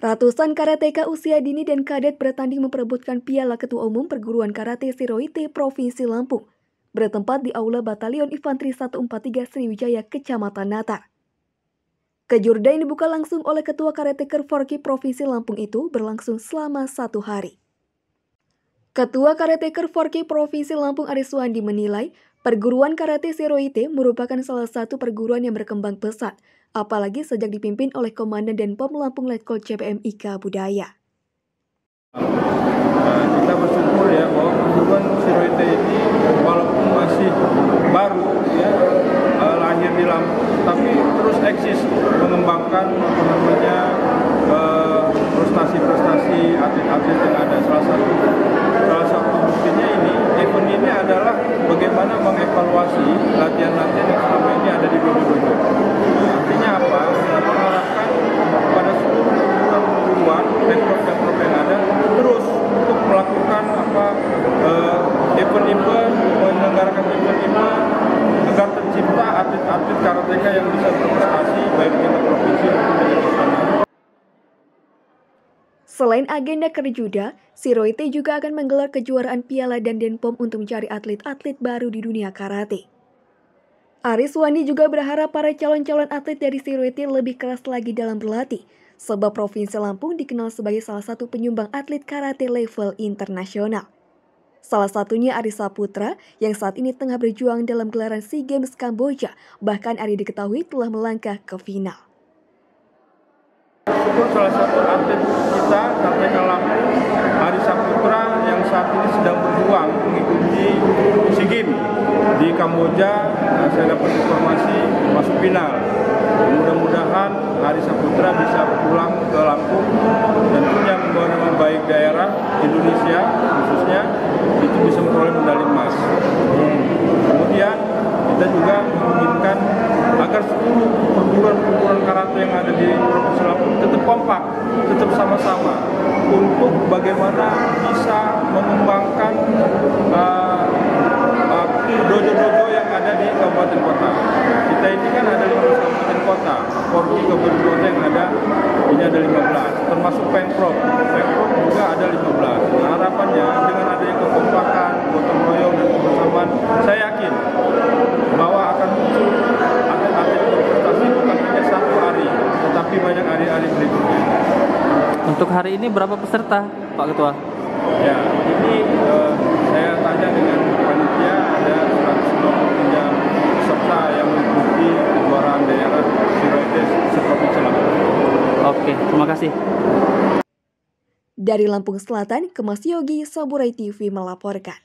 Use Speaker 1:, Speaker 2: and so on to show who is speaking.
Speaker 1: Ratusan karateka usia dini dan kadet bertanding memperebutkan Piala Ketua Umum Perguruan Karate Siroite Provinsi Lampung, bertempat di Aula Batalion Infanteri 143 Sriwijaya, Kecamatan Natar. Kejurda yang dibuka langsung oleh Ketua Karateka Forki Provinsi Lampung itu berlangsung selama 1 hari. Ketua Karateka Forki Provinsi Lampung Ariswandi menilai perguruan karate Siroite merupakan salah satu perguruan yang berkembang pesat, apalagi sejak dipimpin oleh Komandan Denpom Lampung Letkol CPM Ika Budaya.
Speaker 2: Kita bersyukur ya bahwa perguruan Siroite ini walaupun masih baru ya lahir di Lampung, tapi terus eksis mengembangkan prestasi-prestasi atlet-atlet yang ada. Salah satu buktinya event ini adalah bagaimana mengevaluasi latihan-latihan yang selama ini ada di dojo-dojo. Artinya apa? Kita mengharapkan pada seluruh perguruan rektor yang ada terus untuk melakukan event-event, menyelenggarakan event-event agar tercipta atlet-atlet karateka yang bisa berprestasi baik di tingkat provinsi maupun di nasional.
Speaker 1: Selain agenda Kerjuda, Siroite juga akan menggelar kejuaraan Piala dan Denpom untuk mencari atlet-atlet baru di dunia karate. Ariswandi juga berharap para calon-calon atlet dari Siroite lebih keras lagi dalam berlatih, sebab Provinsi Lampung dikenal sebagai salah satu penyumbang atlet karate level internasional. Salah satunya Ari Saputra yang saat ini tengah berjuang dalam gelaran SEA Games Kamboja, bahkan Ari diketahui telah melangkah ke final.
Speaker 2: Salah satu atlet kita, karateka Lampung, Ari Saputra yang saat ini sedang berjuang mengikuti SEA Games di Kamboja. Saya dapat informasi masuk final. Mudah-mudahan Ari Saputra bisa pulang ke Lampung, tentunya membawa nama baik daerah Indonesia khususnya, itu bisa memperoleh medali emas. Kemudian kita juga menginginkan agar seluruh perguruan karate yang ada di Provinsi Lampung tetap kompak, tetap sama-sama untuk bagaimana bisa mengembangkan dojo-dojo yang ada di kabupaten kota. Kita ini kan ada 15 kabupaten kota, Forki kabupaten kota yang ada, ini ada 15, termasuk Pemprov juga ada 15. Nah, harapannya dengan adanya kekompakan, gotong royong dan kebersamaan, saya yakin bahwa akan muncul atlet-atlet berprestasi bukan hanya satu hari, tetapi banyak hari-hari berikutnya.
Speaker 3: Untuk hari ini berapa peserta, Pak Ketua?
Speaker 2: Ya, ini saya tanya dengan panitia, ada 123 peserta yang mengikuti kejuaraan daerah Siroite se-Provinsi Lampung.
Speaker 3: Oke, terima kasih.
Speaker 1: Dari Lampung Selatan, Kemas Yogi, Saburai TV melaporkan.